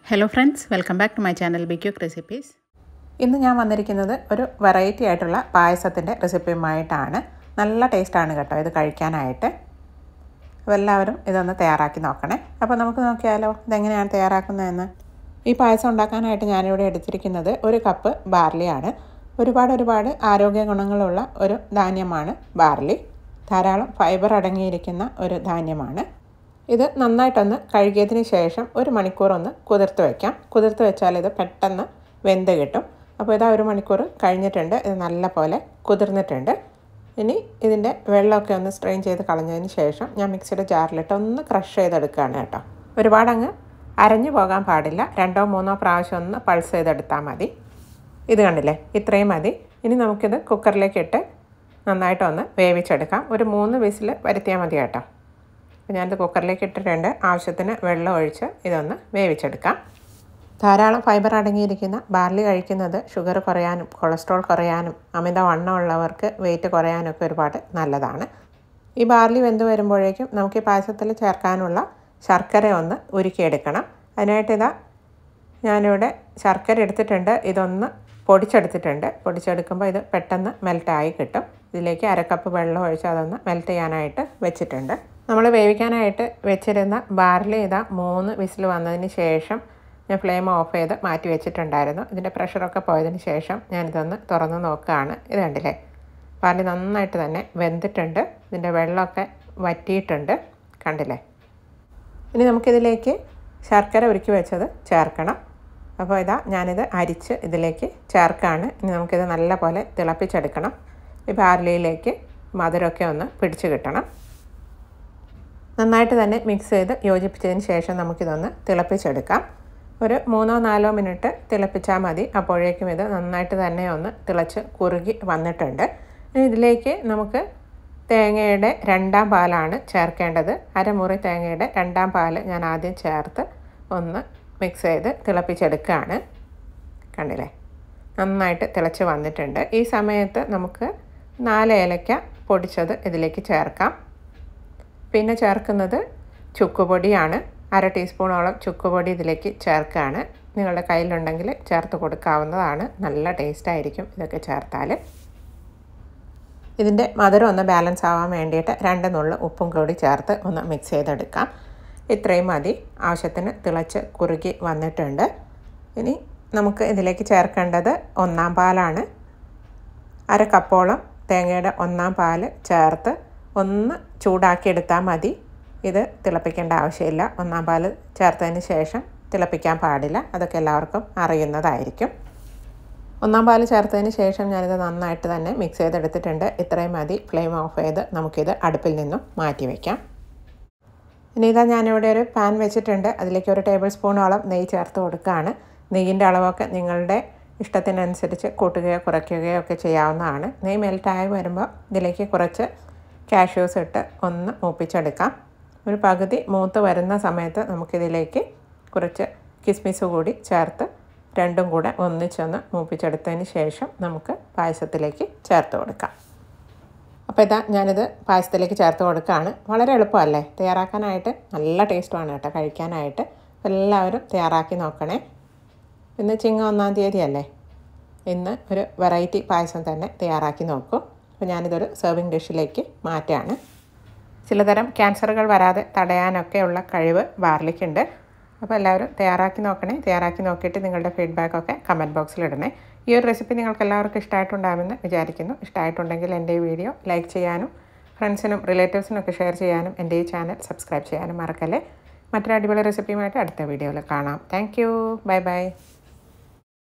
Hello friends, welcome back to my channel B quick recipes. ഇന്ന് ഞാൻ വന്നിരിക്കുന്നത് ഒരു വെറൈറ്റി ആയിട്ടുള്ള പായസത്തിൻ്റെ റെസിപ്പിയുമായിട്ടാണ്. നല്ല ടേസ്റ്റാണ് കേട്ടോ ഇത് കഴിക്കാനായിട്ട്. അപ്പോൾ എല്ലാവരും ഇതൊന്ന് തയ്യാറാക്കി നോക്കണേ. അപ്പോൾ നമുക്ക് നോക്കിയാലോ ഇതെങ്ങനെയാണ് തയ്യാറാക്കുന്നതെന്ന്. ഈ പായസം ഉണ്ടാക്കാനായിട്ട് ഞാനിവിടെ എടുത്തിരിക്കുന്നത് 1 കപ്പ് ബാർലിയാണ്. ഒരുപാട് ആരോഗ്യ ഗുണങ്ങളുള്ള ഒരു ധാന്യമാണ് ബാർലി. ധാരാളം ഫൈബർ അടങ്ങിയിരിക്കുന്ന ഒരു ധാന്യമാണ്. ഇത് നന്നായിട്ടൊന്ന് കഴുകിയതിന് ശേഷം 1 മണിക്കൂർ ഒന്ന് കുതിർത്ത് വയ്ക്കാം. കുതിർത്ത് വെച്ചാൽ ഇത് പെട്ടെന്ന് വെന്ത് കിട്ടും. അപ്പോൾ ഇതാ 1 മണിക്കൂർ കഴിഞ്ഞിട്ടുണ്ട്. ഇത് നല്ല പോലെ കുതിർന്നിട്ടുണ്ട്. ഇനി ഇതിൻ്റെ വെള്ളമൊക്കെ ഒന്ന് സ്ട്രെയിൻ ചെയ്ത് കളഞ്ഞതിന് ശേഷം ഞാൻ മിക്സിയുടെ ജാറിലിട്ട് ഒന്ന് ക്രഷ് ചെയ്തെടുക്കുകയാണ് കേട്ടോ. ഒരുപാടങ്ങ് അരഞ്ഞു പോകാൻ പാടില്ല. 2 or 3 പ്രാവശ്യം ഒന്ന് പൾസ് ചെയ്തെടുത്താൽ മതി. ഇത് കണ്ടില്ലേ, ഇത്രയും മതി. ഇനി നമുക്കിത് കുക്കറിലേക്ക് ഇട്ട് നന്നായിട്ടൊന്ന് വേവിച്ചെടുക്കാം. ഒരു 3 വിസിൽ വരുത്തിയാൽ മതി കേട്ടോ. അപ്പോൾ ഞാനിത് കുക്കറിലേക്ക് ഇട്ടിട്ടുണ്ട്. ആവശ്യത്തിന് വെള്ളം ഒഴിച്ച് ഇതൊന്ന് വേവിച്ചെടുക്കാം. ധാരാളം ഫൈബർ അടങ്ങിയിരിക്കുന്ന ബാർലി കഴിക്കുന്നത് ഷുഗർ കുറയാനും കൊളസ്ട്രോൾ കുറയാനും അമിതവണ്ണമുള്ളവർക്ക് വെയിറ്റ് കുറയാനൊക്കെ ഒരുപാട് നല്ലതാണ്. ഈ ബാർലി വെന്ത് വരുമ്പോഴേക്കും നമുക്ക് ഈ പായസത്തിൽ ചേർക്കാനുള്ള ശർക്കര ഒന്ന് ഉരുക്കിയെടുക്കണം. അതിനായിട്ട് ഞാനിവിടെ ശർക്കര എടുത്തിട്ടുണ്ട്. ഇതൊന്ന് പൊടിച്ചെടുത്തിട്ടുണ്ട്. പൊടിച്ചെടുക്കുമ്പോൾ ഇത് പെട്ടെന്ന് മെൽറ്റായി കിട്ടും. ഇതിലേക്ക് 1 കപ്പ് വെള്ളം ഒഴിച്ച് അതൊന്ന് മെൽറ്റ് ചെയ്യാനായിട്ട് വെച്ചിട്ടുണ്ട്. നമ്മൾ വേവിക്കാനായിട്ട് വെച്ചിരുന്ന ബാർലി 3 വിസിൽ വന്നതിന് ശേഷം ഞാൻ ഫ്ലെയിം ഓഫ് ചെയ്ത് മാറ്റി വെച്ചിട്ടുണ്ടായിരുന്നു. ഇതിൻ്റെ പ്രഷറൊക്കെ പോയതിന് ശേഷം ഞാനിതൊന്ന് തുറന്ന് നോക്കുകയാണ്. ഇത് കണ്ടില്ലേ, ബാർലി നന്നായിട്ട് തന്നെ വെന്തിട്ടുണ്ട്. ഇതിൻ്റെ വെള്ളമൊക്കെ വറ്റിയിട്ടുണ്ട്, കണ്ടില്ലേ. ഇനി നമുക്കിതിലേക്ക് ശർക്കര ഉരുക്കി വെച്ചത് ചേർക്കണം. അപ്പോൾ ഞാനിത് അരിച്ച് ഇതിലേക്ക് ചേർക്കുകയാണ്. ഇനി നമുക്കിത് നല്ല പോലെ തിളപ്പിച്ചെടുക്കണം. ഈ ബാർലിയിലേക്ക് മധുരമൊക്കെ ഒന്ന് പിടിച്ച് കിട്ടണം. നന്നായിട്ട് തന്നെ മിക്സ് ചെയ്ത് യോജിപ്പിച്ചതിന് ശേഷം നമുക്കിതൊന്ന് തിളപ്പിച്ചെടുക്കാം. ഒരു 3-4 മിനിറ്റ് തിളപ്പിച്ചാൽ മതി. അപ്പോഴേക്കും ഇത് നന്നായിട്ട് തന്നെ ഒന്ന് തിളച്ച് കുറുകി വന്നിട്ടുണ്ട്. ഇതിലേക്ക് നമുക്ക് തേങ്ങയുടെ 2ാം പാലാണ് ചേർക്കേണ്ടത്. 1/2 മുറി തേങ്ങയുടെ 2ാം പാൽ ഞാൻ ആദ്യം ചേർത്ത് ഒന്ന് മിക്സ് ചെയ്ത് തിളപ്പിച്ചെടുക്കുകയാണ്. കണ്ടില്ലേ, നന്നായിട്ട് തിളച്ച് വന്നിട്ടുണ്ട്. ഈ സമയത്ത് നമുക്ക് 4 ഏലക്ക പൊടിച്ചത് ഇതിലേക്ക് ചേർക്കാം. പിന്നെ ചേർക്കുന്നത് ചുക്കുപൊടിയാണ്. 1/2 ടീസ്പൂണോളം ചുക്കുപൊടി ഇതിലേക്ക് ചേർക്കുകയാണ്. നിങ്ങളുടെ കയ്യിലുണ്ടെങ്കിൽ ചേർത്ത് കൊടുക്കാവുന്നതാണ്. നല്ല ടേസ്റ്റായിരിക്കും ഇതൊക്കെ ചേർത്താൽ. ഇതിൻ്റെ മധുരം ഒന്ന് ബാലൻസ് ആവാൻ വേണ്ടിയിട്ട് 2 നുള്ള് ഉപ്പും കൂടി ചേർത്ത് ഒന്ന് മിക്സ് ചെയ്തെടുക്കാം. ഇത്രയും മതി. ആവശ്യത്തിന് തിളച്ച് കുറുകി വന്നിട്ടുണ്ട്. ഇനി നമുക്ക് ഇതിലേക്ക് ചേർക്കേണ്ടത് 1ാം പാലാണ്. 1/2 കപ്പോളം തേങ്ങയുടെ 1ാം പാൽ ചേർത്ത് ഒന്ന് ചൂടാക്കിയെടുത്താൽ മതി. ഇത് തിളപ്പിക്കേണ്ട ആവശ്യമില്ല. 1ാം പാൽ ചേർത്തതിന് ശേഷം തിളപ്പിക്കാൻ പാടില്ല. അതൊക്കെ എല്ലാവർക്കും അറിയുന്നതായിരിക്കും. 1ാം പാൽ ചേർത്തതിന് ശേഷം ഞാനിത് നന്നായിട്ട് തന്നെ മിക്സ് ചെയ്തെടുത്തിട്ടുണ്ട്. ഇത്രയും മതി. ഫ്ലെയിം ഓഫ് ചെയ്ത് നമുക്കിത് അടുപ്പിൽ നിന്നും മാറ്റി വയ്ക്കാം. ഇനി ഞാനിവിടെ ഒരു പാൻ വെച്ചിട്ടുണ്ട്. അതിലേക്ക് 1 ടേബിൾ സ്പൂണോളം നെയ്യ് ചേർത്ത് കൊടുക്കുകയാണ്. നെയ്യിൻ്റെ അളവൊക്കെ നിങ്ങളുടെ ഇഷ്ടത്തിനനുസരിച്ച് കൂട്ടുകയോ കുറയ്ക്കുകയോ ഒക്കെ ചെയ്യാവുന്നതാണ്. നെയ്യ് മെൽറ്റായി വരുമ്പോൾ ഇതിലേക്ക് കുറച്ച് കാഷ്യൂസ് ഇട്ട് ഒന്ന് മൂപ്പിച്ചെടുക്കാം. ഒരു പകുതി മൂത്ത് വരുന്ന സമയത്ത് നമുക്കിതിലേക്ക് കുറച്ച് കിസ്മിസ് കൂടി ചേർത്ത് 2ഉം കൂടെ ഒന്നിച്ചൊന്ന് മൂപ്പിച്ചെടുത്തതിന് ശേഷം നമുക്ക് പായസത്തിലേക്ക് ചേർത്ത് കൊടുക്കാം. അപ്പോൾ ഞാനിത് പായസത്തിലേക്ക് ചേർത്ത് കൊടുക്കുകയാണ്. വളരെ എളുപ്പമല്ലേ തയ്യാറാക്കാനായിട്ട്. നല്ല ടേസ്റ്റുമാണ് കേട്ടോ കഴിക്കാനായിട്ട്. എല്ലാവരും തയ്യാറാക്കി നോക്കണേ. ഇന്ന് ചിങ്ങം 1-ാം തീയതി അല്ലേ. ഇന്ന് ഒരു വെറൈറ്റി പായസം തന്നെ തയ്യാറാക്കി നോക്കൂ. അപ്പോൾ ഞാനിതൊരു സെർവിങ് ഡിഷിലേക്ക് മാറ്റുകയാണ്. ചിലതരം ക്യാൻസറുകൾ വരാതെ തടയാനൊക്കെയുള്ള കഴിവ് ബാർലിക്കുണ്ട്. അപ്പോൾ എല്ലാവരും തയ്യാറാക്കി നോക്കണേ. തയ്യാറാക്കി നോക്കിയിട്ട് നിങ്ങളുടെ ഫീഡ്ബാക്കൊക്കെ കമൻറ്റ് ബോക്സിൽ ഇടണേ. ഈ ഒരു റെസിപ്പി നിങ്ങൾക്ക് എല്ലാവർക്കും ഇഷ്ടമായിട്ടുണ്ടാകുമെന്ന് വിചാരിക്കുന്നു. ഇഷ്ടമായിട്ടുണ്ടെങ്കിൽ എൻ്റെ ഈ വീഡിയോ ലൈക്ക് ചെയ്യാനും ഫ്രണ്ട്സിനും റിലേറ്റീവ്സിനും ഒക്കെ ഷെയർ ചെയ്യാനും എൻ്റെ ഈ ചാനൽ സബ്സ്ക്രൈബ് ചെയ്യാനും മറക്കല്ലേ. മറ്റൊരു അടിപൊളി റെസിപ്പിയുമായിട്ട് അടുത്ത വീഡിയോയിൽ കാണാം. Thank you. Bye by.